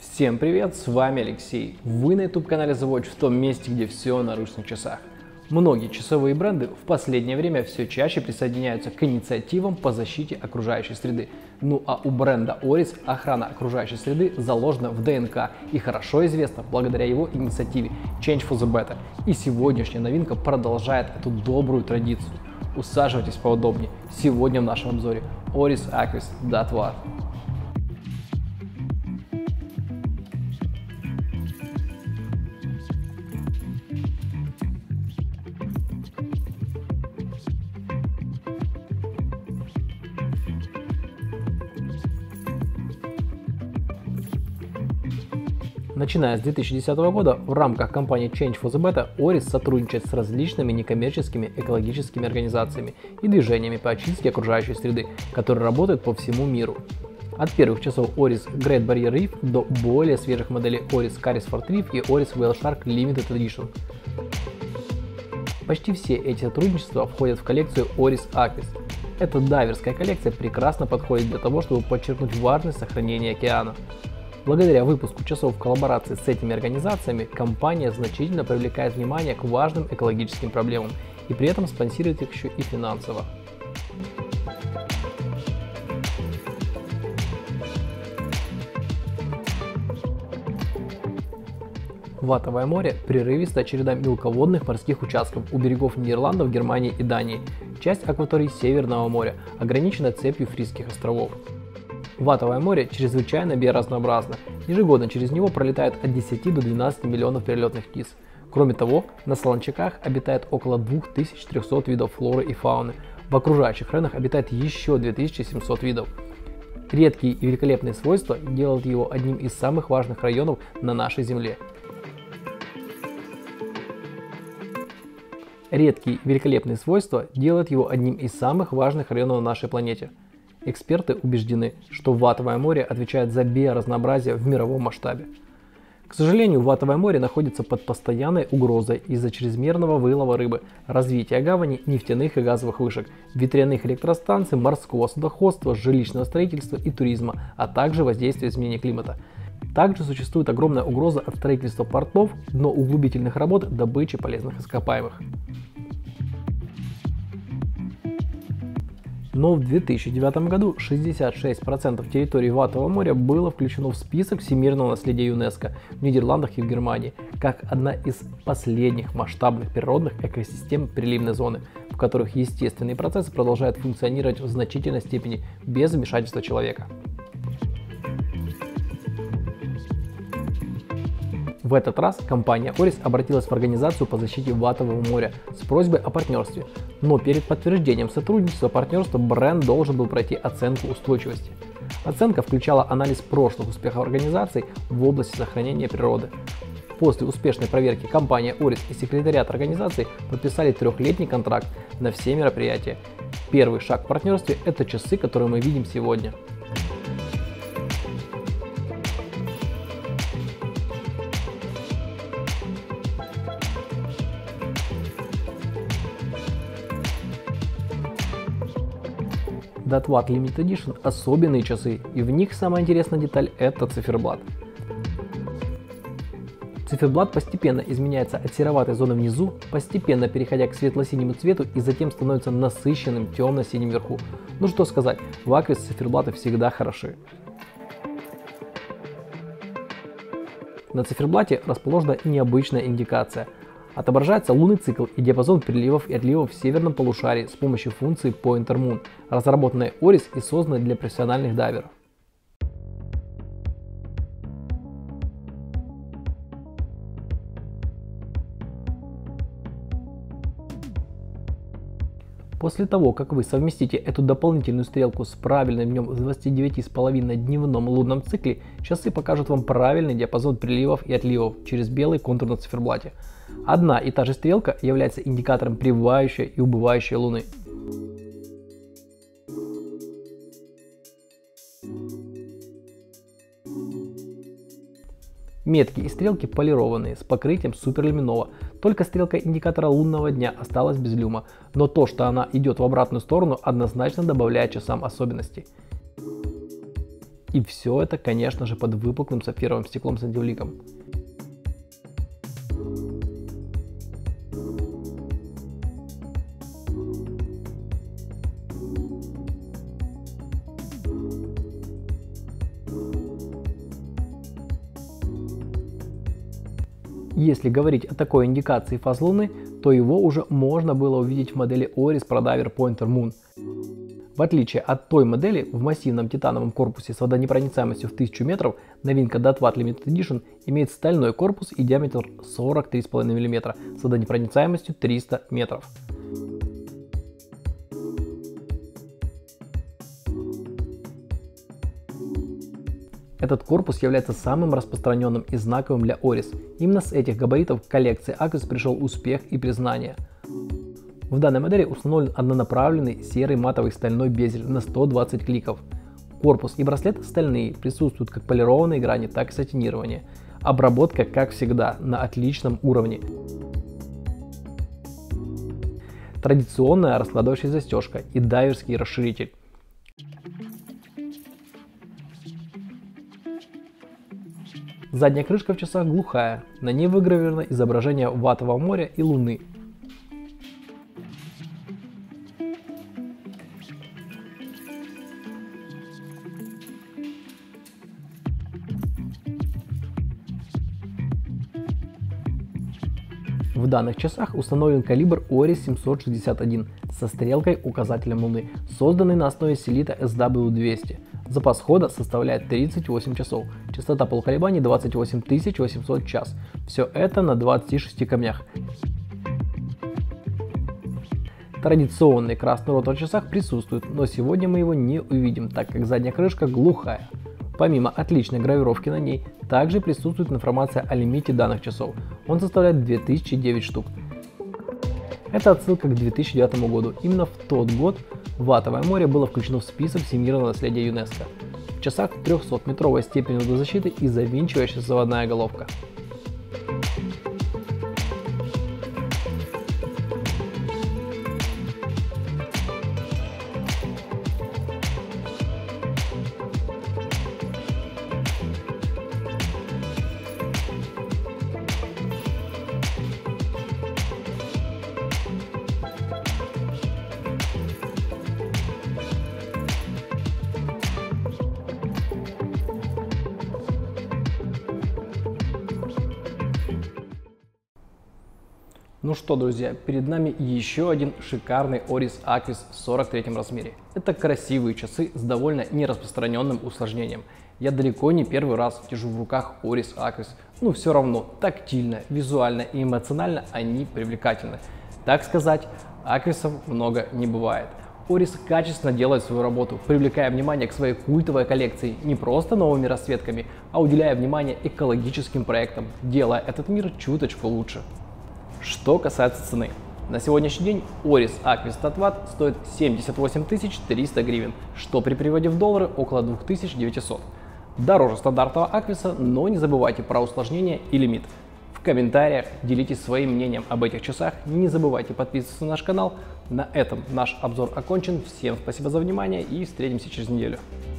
Всем привет, с вами Алексей. Вы на YouTube-канале The Watch, в том месте, где все о наручных часах. Многие часовые бренды в последнее время все чаще присоединяются к инициативам по защите окружающей среды. Ну а у бренда Oris охрана окружающей среды заложена в ДНК и хорошо известна благодаря его инициативе Change for the Better. И сегодняшняя новинка продолжает эту добрую традицию. Усаживайтесь поудобнее. Сегодня в нашем обзоре Oris Aquis DAT-Watt. Начиная с 2010 года в рамках компании Change for the Better Oris сотрудничает с различными некоммерческими экологическими организациями и движениями по очистке окружающей среды, которые работают по всему миру. От первых часов Oris Great Barrier Reef до более свежих моделей Oris Carrisford Reef и Oris Whale Shark Limited Edition. Почти все эти сотрудничества входят в коллекцию Oris Aquis. Эта дайверская коллекция прекрасно подходит для того, чтобы подчеркнуть важность сохранения океана. Благодаря выпуску часов в коллаборации с этими организациями компания значительно привлекает внимание к важным экологическим проблемам и при этом спонсирует их еще и финансово. Ваттовое море – прерывистая череда мелководных морских участков у берегов Нидерландов, Германии и Дании. Часть акватории Северного моря ограничена цепью Фрисских островов. Ваттовое море чрезвычайно биоразнообразно. Ежегодно через него пролетает от 10 до 12 миллионов перелетных птиц. Кроме того, на Солончаках обитает около 2300 видов флоры и фауны. В окружающих районах обитает еще 2700 видов. Редкие и великолепные свойства делают его одним из самых важных районов на нашей Земле. Редкие и великолепные свойства делают его одним из самых важных районов на нашей планете. Эксперты убеждены, что Ваттовое море отвечает за биоразнообразие в мировом масштабе. К сожалению, Ваттовое море находится под постоянной угрозой из-за чрезмерного вылова рыбы, развития гаваней, нефтяных и газовых вышек, ветряных электростанций, морского судоходства, жилищного строительства и туризма, а также воздействия изменения климата. Также существует огромная угроза от строительства портов, дноуглубительных работ, добычи полезных ископаемых. Но в 2009 году 66% территории Ваттового моря было включено в список всемирного наследия ЮНЕСКО в Нидерландах и в Германии, как одна из последних масштабных природных экосистем приливной зоны, в которых естественные процессы продолжают функционировать в значительной степени без вмешательства человека. В этот раз компания Oris обратилась в Организацию по защите Ваттового моря с просьбой о партнерстве, но перед подтверждением сотрудничества партнерства бренд должен был пройти оценку устойчивости. Оценка включала анализ прошлых успехов организации в области сохранения природы. После успешной проверки компания Oris и секретариат организации подписали трехлетний контракт на все мероприятия. Первый шаг в партнерстве – это часы, которые мы видим сегодня. DAT-Watt Limited Edition – особенные часы, и в них самая интересная деталь – это циферблат. Циферблат постепенно изменяется от сероватой зоны внизу, постепенно переходя к светло-синему цвету и затем становится насыщенным темно-синим вверху. Ну что сказать, в Aquis циферблаты всегда хороши. На циферблате расположена необычная индикация. Отображается лунный цикл и диапазон приливов и отливов в северном полушарии с помощью функции Pointer Moon, разработанной Oris и созданной для профессиональных дайверов. После того, как вы совместите эту дополнительную стрелку с правильным днем в 29,5 дневном лунном цикле, часы покажут вам правильный диапазон приливов и отливов через белый контур на циферблате. Одна и та же стрелка является индикатором прибывающей и убывающей Луны. Метки и стрелки полированные, с покрытием суперлюминова. Только стрелка индикатора лунного дня осталась без люма, но то, что она идет в обратную сторону, однозначно добавляет часам особенностей. И все это, конечно же, под выпуклым сапфировым стеклом с антибликом. Если говорить о такой индикации фаз Луны, то его уже можно было увидеть в модели Oris Pradaver Pointer Moon. В отличие от той модели, в массивном титановом корпусе с водонепроницаемостью в 1000 метров, новинка DotWatt Limited Edition имеет стальной корпус и диаметр 43,5 мм с водонепроницаемостью 300 метров. Этот корпус является самым распространенным и знаковым для Oris. Именно с этих габаритов к коллекции Aquis пришел успех и признание. В данной модели установлен однонаправленный серый матовый стальной безель на 120 кликов. Корпус и браслет стальные, присутствуют как полированные грани, так и сатинирование. Обработка, как всегда, на отличном уровне. Традиционная раскладывающая застежка и дайверский расширитель. Задняя крышка в часах глухая, на ней выгравировано изображение Ваттового моря и Луны. В данных часах установлен калибр Oris 761 со стрелкой указателем Луны, созданный на основе селита SW200. Запас хода составляет 38 часов, частота полуколебаний 28 800 в час. Все это на 26 камнях. Традиционный красный ротор в часах присутствует, но сегодня мы его не увидим, так как задняя крышка глухая. Помимо отличной гравировки на ней, также присутствует информация о лимите данных часов. Он составляет 2009 штук. Это отсылка к 2009 году. Именно в тот год Ваттовое море было включено в список всемирного наследия ЮНЕСКО. В часах 300-метровая степень водозащиты и завинчивающаяся заводная головка. Ну что, друзья, перед нами еще один шикарный Oris Aquis в 43 размере. Это красивые часы с довольно нераспространенным усложнением. Я далеко не первый раз держу в руках Oris Aquis, но все равно тактильно, визуально и эмоционально они привлекательны. Так сказать, Aquis'ов много не бывает. Oris качественно делает свою работу, привлекая внимание к своей культовой коллекции не просто новыми расцветками, а уделяя внимание экологическим проектам, делая этот мир чуточку лучше. Что касается цены. На сегодняшний день Oris Aquis DotWatt стоит 78 300 гривен, что при переводе в доллары около 2900. Дороже стандартного Aquis, но не забывайте про усложнение и лимит. В комментариях делитесь своим мнением об этих часах, не забывайте подписываться на наш канал. На этом наш обзор окончен. Всем спасибо за внимание и встретимся через неделю.